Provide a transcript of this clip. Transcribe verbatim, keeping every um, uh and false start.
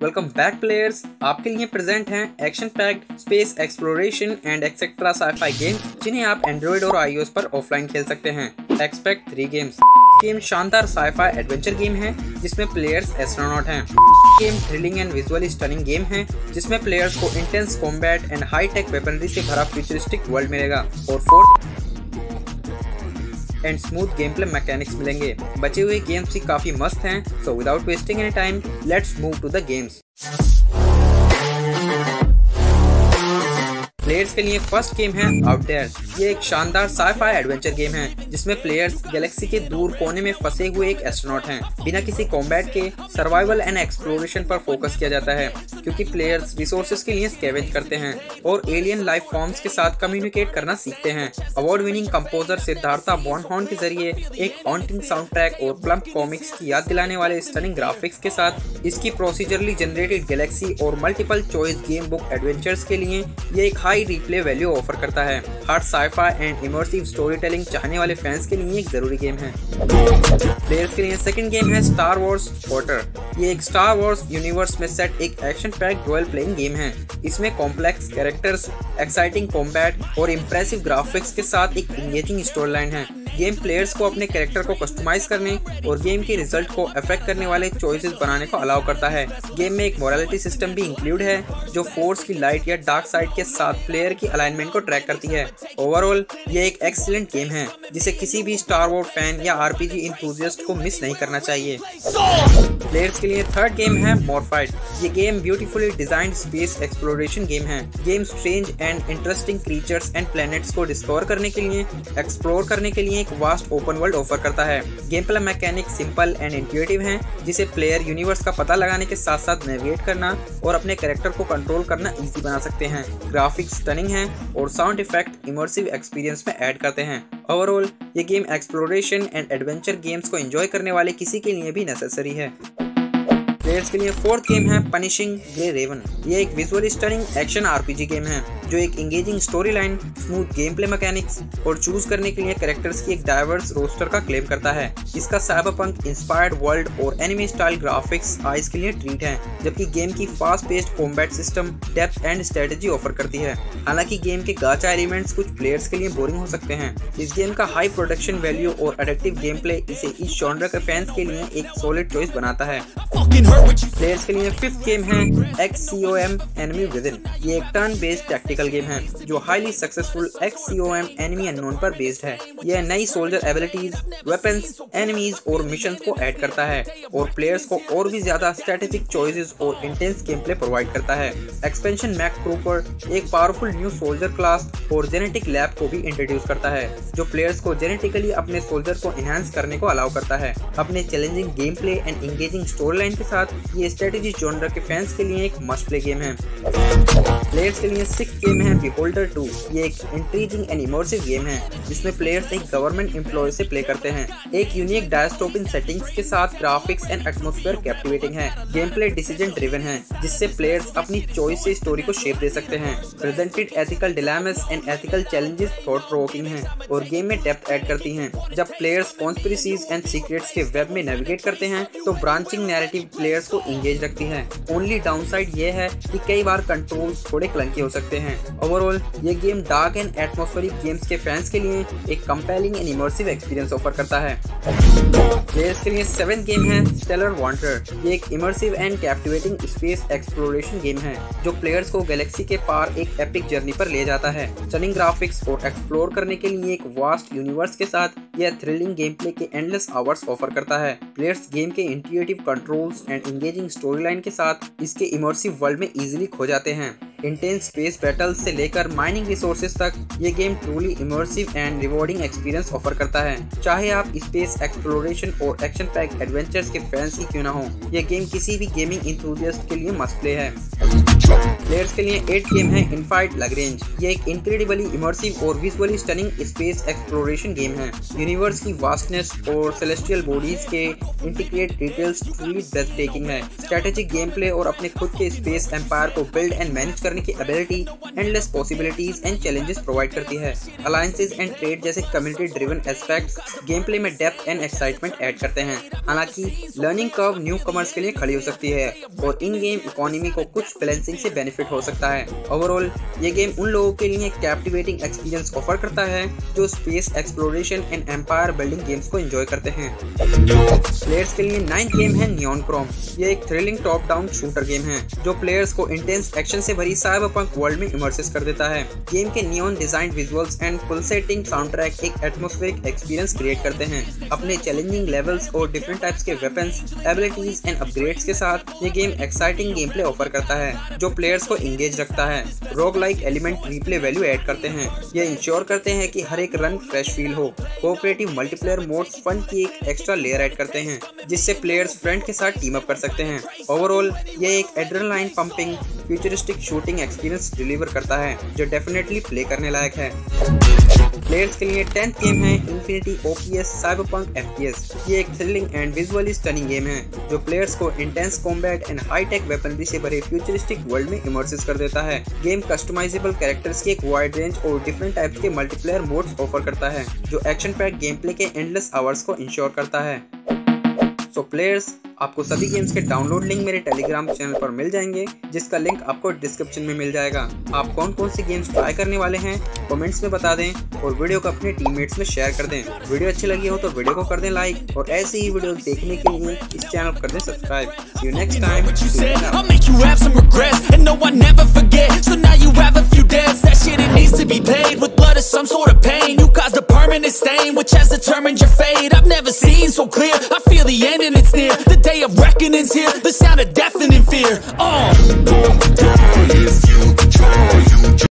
Welcome back players. आपके लिए present हैं action packed space exploration and etcetera sci-fi game जिन्हें आप एंड्रॉइड और आईओएस पर ऑफलाइन खेल सकते हैं। Expect three games. गेम शानदार साई-फाई एडवेंचर गेम है जिसमें प्लेयर्स एस्ट्रोनॉट हैं। Game thrilling and visually stunning game है जिसमें प्लेयर्स को intense combat and high tech weaponry से भरा फ्यूचरिस्टिक वर्ल्ड मिलेगा और fourth and smooth game play mechanics मिलेंगे। बचे हुए गेम्स भी काफी मस्त हैं, so without wasting any time let's move to the games. Players के लिए फर्स्ट गेम है आउट देयर। ये एक शानदार साई-फाई एडवेंचर गेम है जिसमें प्लेयर्स गैलेक्सी के दूर कोने में फंसे हुए एक एस्ट्रोनॉट हैं। बिना किसी कॉम्बैट के सर्वाइवल एंड एक्सप्लोरेशन पर फोकस किया जाता है क्योंकि प्लेयर्स रिसोर्सेज के लिए स्कैवेंज करते हैं और एलियन लाइफ फॉर्म्स के साथ कम्युनिकेट करना सीखते हैं। Award winning composer Siddhartha Barnhoorn के जरिए एक हॉन्टिंग साउंड ट्रैक और प्लम्प कॉमिक्स की याद दिलाने वाले स्टनिंग ग्राफिक्स के साथ इसकी प्रोसीजरली जनरेटेड गैलेक्सी और multiple choice game book adventures के लिए ये एक हाई रिप्ले वैल्यू ऑफर करता है। Hard sci-fi and immersive story telling चाहने वाले फैंस के लिए एक जरूरी गेम है। प्लेयर्स के लिए सेकंड गेम है स्टार वॉर्स पोर्टर। ये एक स्टार वॉर्स यूनिवर्स में सेट एक action packed role playing game है। इसमें कॉम्प्लेक्स कैरेक्टर्स, एक्साइटिंग कॉम्बैट और इम्प्रेसिव ग्राफिक्स के साथ एक एंगेजिंग स्टोरी लाइन है। गेम प्लेयर्स को अपने कैरेक्टर को कस्टमाइज करने और गेम के रिजल्ट को अफेक्ट करने वाले चॉइसेस बनाने को अलाउ करता है। गेम में एक मोरालिटी सिस्टम भी इंक्लूड है जो फोर्स की लाइट या डार्क साइड के साथ प्लेयर की अलाइनमेंट को ट्रैक करती है। ओवरऑल ये एक एक्सीलेंट गेम है जिसे किसी भी स्टार वॉर फैन या आरपीजी इंथुसियास्ट को मिस नहीं करना चाहिए। प्लेयर्स के लिए थर्ड गेम है मॉर्फाइड। ये game beautifully designed space exploration game है। Game strange and interesting creatures and planets को डिस्कवर करने के लिए एक्सप्लोर करने के लिए एक वास्ट ओपन वर्ल्ड ऑफर करता है। Game play mechanic simple and intuitive हैं जिसे प्लेयर यूनिवर्स का पता लगाने के साथ साथ नेविगेट करना और अपने कैरेक्टर को कंट्रोल करना इजी बना सकते हैं। ग्राफिक्स स्टनिंग हैं और साउंड इफेक्ट इमर्सिव एक्सपीरियंस में ऐड करते हैं। ओवरऑल ये game exploration and adventure games को एंजॉय करने वाले किसी के लिए भी नेसेसरी है। प्लेयर्स के लिए फोर्थ गेम है पनिशिंग ग्रे रेवन। ये एक visually stunning action RPG game है जो एक engaging story line, smooth game play mechanics और चूज करने के लिए कैरेक्टर्स की एक डाइवर्स रोस्टर का क्लेम करता है। इसका साइबरपंक इंस्पायर्ड वर्ल्ड और एनिमे स्टाइल ग्राफिक्स आइज के लिए ट्रीट है, जबकि गेम की fast paced combat system depth and strategy offer करती है। हालांकि गेम के गाचा एलिमेंट्स कुछ प्लेयर्स के लिए बोरिंग हो सकते हैं। इस गेम का हाई प्रोडक्शन वैल्यू और एडिक्टिव गेम प्ले इसे इस जॉनर के फैंस के लिए एक सॉलिड चॉइस बनाता है। प्लेयर्स के लिए फिफ्थ गेम है X C O M enemy within. ये एक टर्न बेस्ड टैक्टिकल गेम है जो highly successful X C O M enemy unknown पर बेस्ड है। यह नई सोल्जर एबिलिटीज, वेपन्स, एनिमीज और मिशंस को ऐड करता है और प्लेयर्स को और भी ज्यादा स्ट्रेटेजिक चॉइसेस और इंटेंस गेम प्ले प्रोवाइड करता है। एक्सपेंशन मैक ट्रूपर एक पावरफुल न्यू सोल्जर क्लास और जेनेटिक लैब को भी इंट्रोड्यूस करता है जो प्लेयर्स को जेनेटिकली अपने सोल्जर को एनहांस करने को अलाउ करता है। अपने challenging game play and engaging story line के साथ ये स्ट्रेटेजी जॉनर के फैंस के लिए एक मस्ट प्ले गेम है। प्लेयर्स के लिए सिक्स्थ गेम है बिहोल्डर टू। ये एक इंट्रीजिंग एंड इमर्सिव गेम है जिसमें प्लेयर्स एक गवर्नमेंट एम्प्लॉय से प्ले करते हैं। एक यूनिक डायस्टोपियन सेटिंग्स के साथ ग्राफिक्स एंड एटमॉस्फेयर कैप्टिवेटिंग है। गेम प्ले डिसीजन ड्रिवन है जिससे प्लेयर्स अपनी चॉइस से स्टोरी को शेप दे सकते हैं। Presented ethical dilemmas and ethical challenges thought provoking हैं और गेम में डेप्थ ऐड करती हैं। जब प्लेयर्स कॉन्स्पिरेसीज एंड सीक्रेट्स के वेब में नेविगेट करते हैं तो ब्रांचिंग नैरेटिव प्लेयर्स को इंगेज रखती है। ओनली डाउनसाइड ये है कि कई बार कंट्रोल्स थोड़े क्लंकी हो सकते हैं। ओवरऑल ये game dark and atmospheric games के फैंस के लिए एक compelling and immersive experience offer करता है। प्लेयर्स के लिए सेवेंथ गेम है स्टेलर वांडरर। ये एक immersive and captivating space exploration game है जो प्लेयर्स को गैलेक्सी के पार एक एपिक जर्नी पर ले जाता है। स्टनिंग ग्राफिक्स और एक्सप्लोर करने के लिए एक वास्ट यूनिवर्स के साथ यह थ्रिलिंग गेम प्ले के एंडलेस आवर्स ऑफर करता है। प्लेयर्स गेम के intuitive controls and engaging story line के साथ इसके इमर्सिव वर्ल्ड में इजीली खो जाते हैं। इंटेंस स्पेस बैटल्स से लेकर माइनिंग रिसोर्सेज तक ये game truly immersive and rewarding experience offer करता है। चाहे आप स्पेस एक्सप्लोरेशन और एक्शन पैक एडवेंचर्स के फैंस ही क्यों ना हो, यह गेम किसी भी गेमिंग इंथुसियास्ट के लिए मस्ट प्ले है। प्लेयर्स के लिए एट गेम है इनफाइट लैग्रेंज। ये एक इनक्रेडिबली इमर्सिव और visually stunning space exploration game है। यूनिवर्स की वास्टनेस और सेलेस्टियल बॉडीज के इंटीग्रेट डिटेल्स ट्रूली ब्रेथटेकिंग है। स्ट्रेटेजिक गेम प्ले और अपने खुद के स्पेस एम्पायर को बिल्ड एंड मैनेज करने की ability endless possibilities and challenges provide करती है। अलायंसेस एंड ट्रेड जैसे community driven aspects game play में डेप्थ एंड एक्साइटमेंट ऐड करते हैं। हालांकि लर्निंग कर्व न्यू कमर्स के लिए खड़ी हो सकती है और इन गेम इकोनॉमी को कुछ बैलेंसिंग से बेनिफिट हो सकता है। ओवरऑल ये गेम उन लोगों के लिए कैप्टिवेटिंग एक्सपीरियंस ऑफर करता है जो space exploration and empire building games को एंजॉय करते हैं। प्लेयर्स के लिए नाइन्थ गेम है नियॉन क्रोम। ये एक thrilling top down shooter game है जो प्लेयर्स को इंटेंस एक्शन से भरी साइबरपंक वर्ल्ड में इमर्सिस कर देता है। गेम के neon design visuals and pulsating sound track एक एटमॉस्फेरिक एक्सपीरियंस क्रिएट करते हैं। अपने चैलेंजिंग लेवल्स और डिफरेंट टाइप्स के वेपन्स, एबिलिटीज एंड अपग्रेड्स के साथ ये game exciting game play offer करता है जो प्लेयर्स को इंगेज रखता है। Rogue like element replay value add करते हैं। ये इंश्योर करते हैं कि हर एक रन फ्रेश फील हो। कोऑपरेटिव मल्टीप्लेयर मोड्स फन की एक एक्स्ट्रा लेयर ऐड करते हैं जिससे प्लेयर्स फ्रेंड के साथ टीम अप कर सकते हैं। ओवरऑल ये एक adrenaline pumping futuristic shooting experience deliver करता है जो डेफिनेटली प्ले करने लायक है। प्लेयर्स के लिए टेंथ गेम है इन्फिनिटी ओपीएस साइबरपंक एफपीएस। ये एक thrilling and visually stunning game है जो प्लेयर्स को intense combat and high tech weaponry से भरे फ्यूचरिस्टिक वर्ल्ड में इमर्सिस कर देता है। गेम कस्टमाइजेबल कैरेक्टर्स की एक वाइड रेंज और डिफरेंट टाइप्स के मल्टीप्लेयर मोड्स ऑफर करता है जो एक्शन पैक्ड गेम प्ले के एंडलेस आवर्स को इंश्योर करता है। सो so प्लेयर्स, आपको सभी गेम्स के डाउनलोड लिंक मेरे टेलीग्राम चैनल पर मिल जाएंगे जिसका लिंक आपको डिस्क्रिप्शन में मिल जाएगा। आप कौन कौन से गेम्स ट्राई करने वाले हैं कमेंट्स में बता दें और वीडियो को अपने टीममेट्स में शेयर कर दें। वीडियो अच्छी लगी हो तो वीडियो को कर दें लाइक और ऐसे ही वीडियो देखने के लिए इस चैनल को कर दें subscribe. See you next time. I'll make you have some regrets, and no, I never forget. So now you have a few debts. That shit, it needs to be paid with blood or some sort of pain. You caused a permanent stain, which has determined your fate. I've never seen so clear. I feel the end and it's near. The day of reckoning's here. The sound of deafening fear. Oh, don't die if you try.